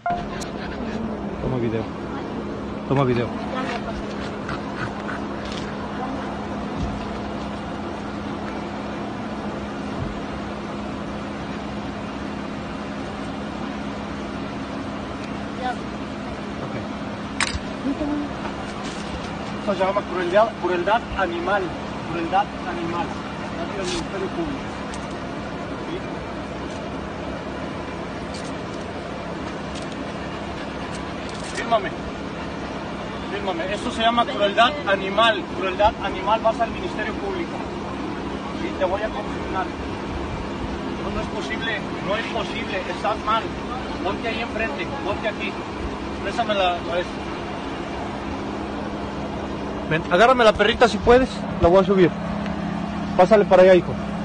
Toma video. Toma video. Esto se llama crueldad animal. Crueldad animal. Gracias al Ministerio Público. ¿Sí? Fírmame. Esto se llama crueldad animal. Crueldad animal, vas al Ministerio Público. Sí, te voy a consignar. No es posible, no es posible, estás mal. Ponte ahí enfrente, ponte aquí. Présame la esta. Ven, agárrame la perrita si puedes, la voy a subir. Pásale para allá, hijo.